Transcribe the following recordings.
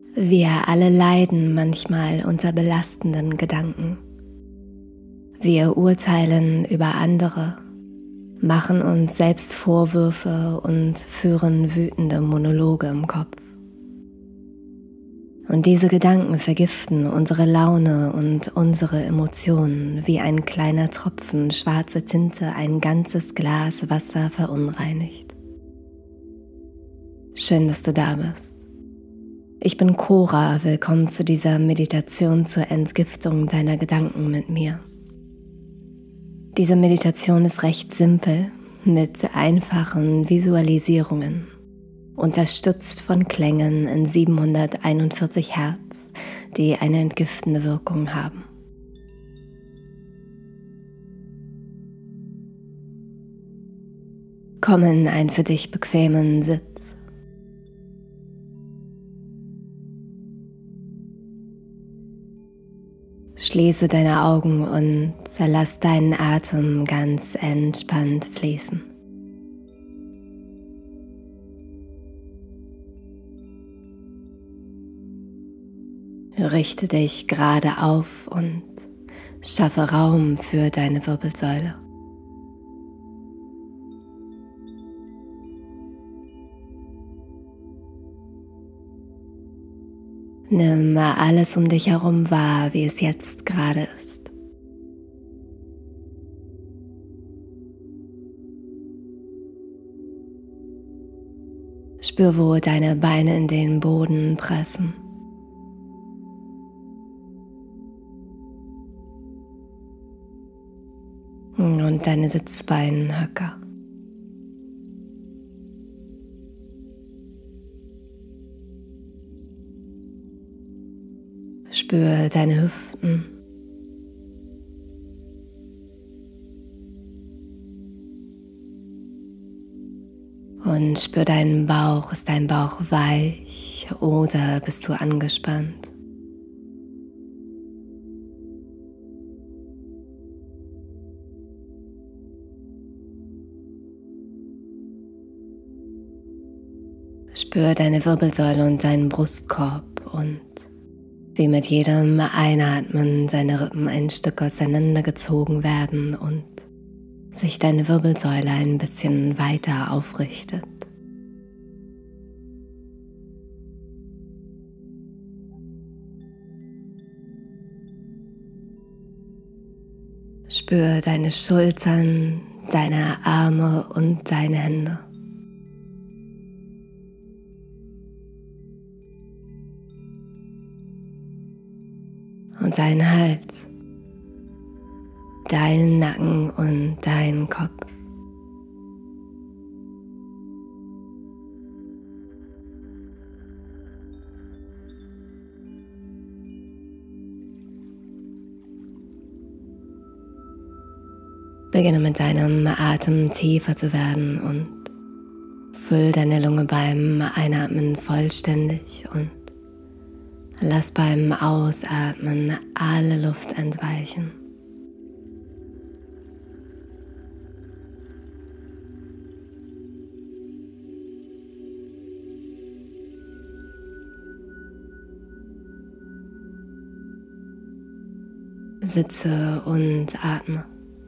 Wir alle leiden manchmal unter belastenden Gedanken. Wir urteilen über andere, machen uns selbst Vorwürfe und führen wütende Monologe im Kopf. Und diese Gedanken vergiften unsere Laune und unsere Emotionen, wie ein kleiner Tropfen schwarze Tinte ein ganzes Glas Wasser verunreinigt. Schön, dass du da bist. Ich bin Cora, willkommen zu dieser Meditation zur Entgiftung deiner Gedanken mit mir. Diese Meditation ist recht simpel, mit einfachen Visualisierungen, unterstützt von Klängen in 741 Hertz, die eine entgiftende Wirkung haben. Komm in einen für dich bequemen Sitz. Schließe deine Augen und lass deinen Atem ganz entspannt fließen. Richte dich gerade auf und schaffe Raum für deine Wirbelsäule. Nimm alles um dich herum wahr, wie es jetzt gerade ist. Spür, wo deine Beine in den Boden pressen. Und deine Sitzbeinhöcker. Spür deine Hüften. Und spür deinen Bauch. Ist dein Bauch weich oder bist du angespannt? Spür deine Wirbelsäule und deinen Brustkorb und wie mit jedem Einatmen deine Rippen ein Stück auseinandergezogen werden und sich deine Wirbelsäule ein bisschen weiter aufrichtet. Spür deine Schultern, deine Arme und deine Hände. Und deinen Hals, deinen Nacken und deinen Kopf. Beginne mit deinem Atem tiefer zu werden und füll deine Lunge beim Einatmen vollständig und lass beim Ausatmen alle Luft entweichen. Sitze und atme.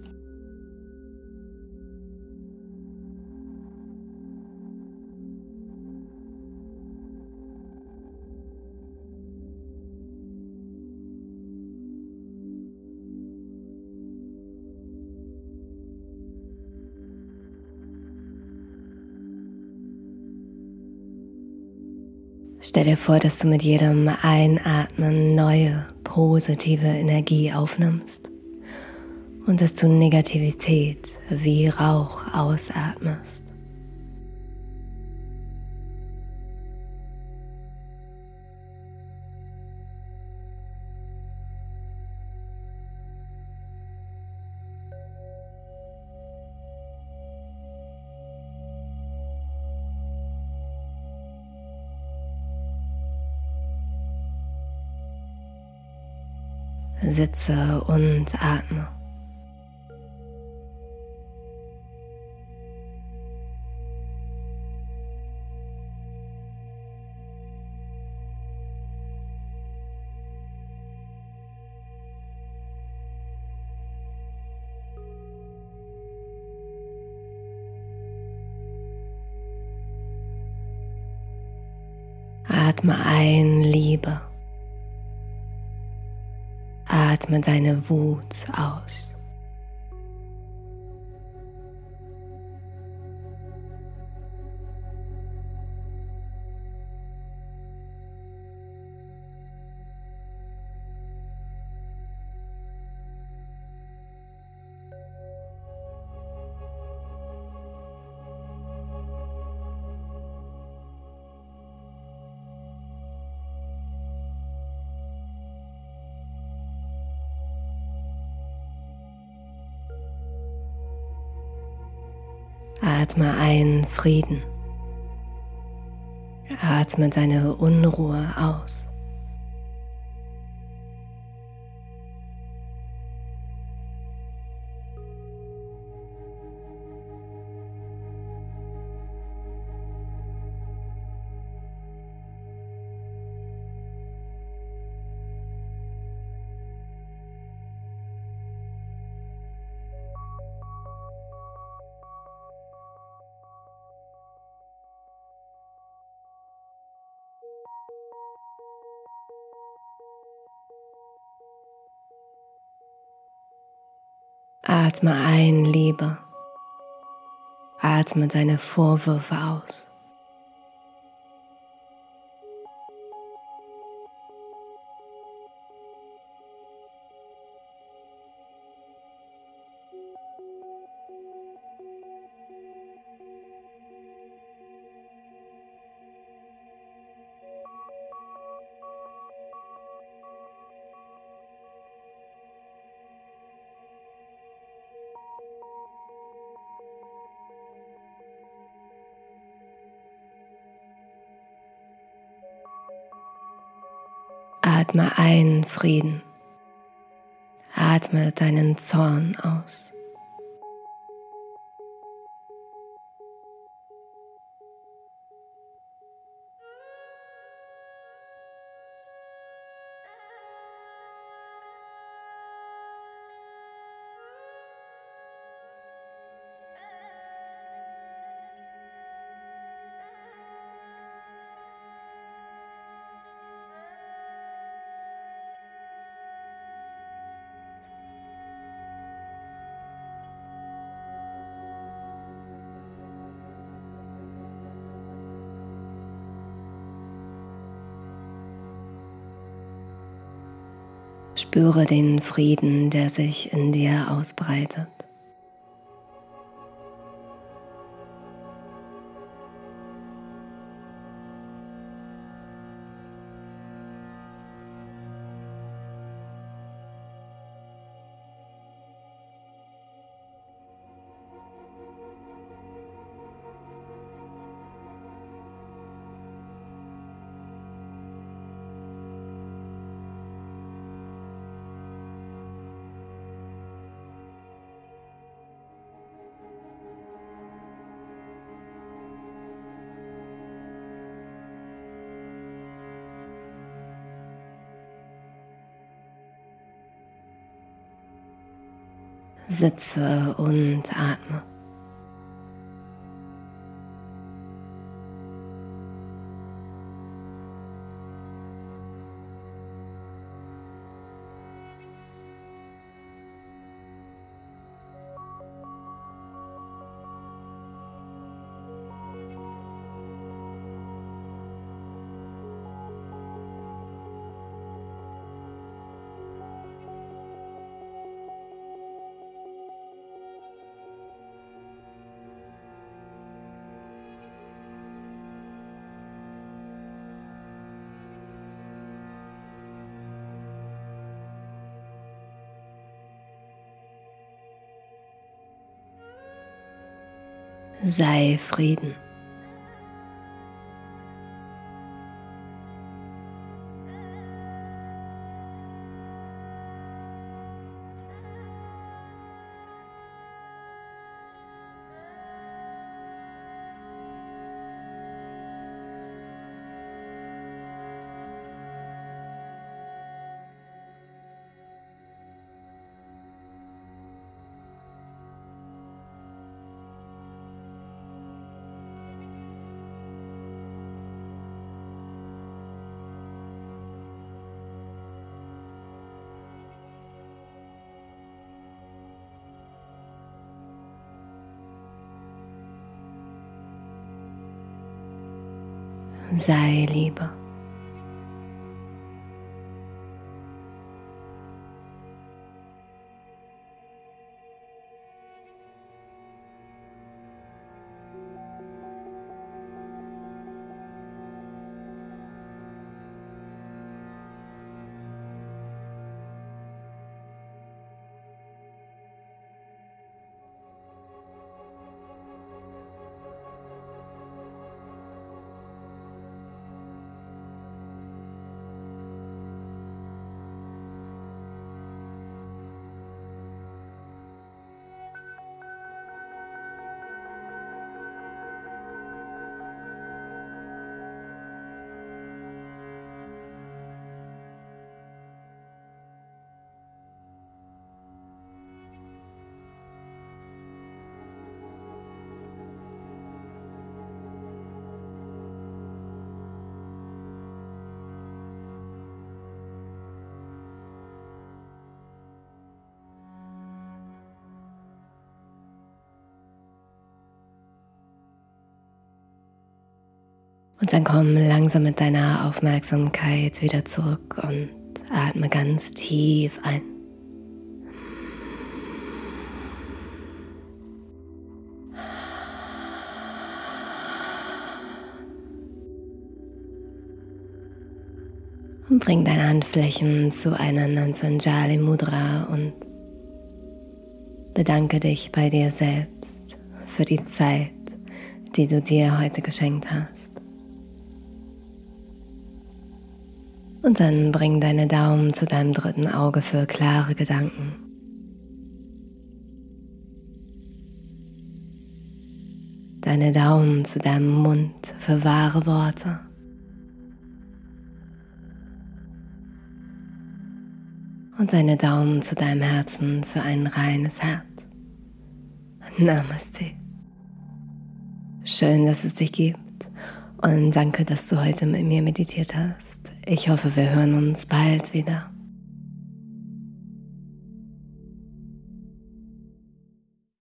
Stell dir vor, dass du mit jedem Einatmen neue, positive Energie aufnimmst und dass du Negativität wie Rauch ausatmest. Sitze und atme. Atme ein Liebe. Atme deine Wut aus. Atme ein Frieden. Atme deine Unruhe aus. Atme ein Liebe. Atme deine Vorwürfe aus. Atme ein Frieden. Atme deinen Zorn aus. Spüre den Frieden, der sich in dir ausbreitet. Sitze und atme. Sei Frieden. sei Liebe. Und dann komm langsam mit deiner Aufmerksamkeit wieder zurück und atme ganz tief ein. Und bring deine Handflächen zueinander in Sanjali Mudra und bedanke dich bei dir selbst für die Zeit, die du dir heute geschenkt hast. Und dann bring deine Daumen zu deinem dritten Auge für klare Gedanken. Deine Daumen zu deinem Mund für wahre Worte. Und deine Daumen zu deinem Herzen für ein reines Herz. Namaste. Schön, dass es dich gibt und danke, dass du heute mit mir meditiert hast. Ich hoffe, wir hören uns bald wieder.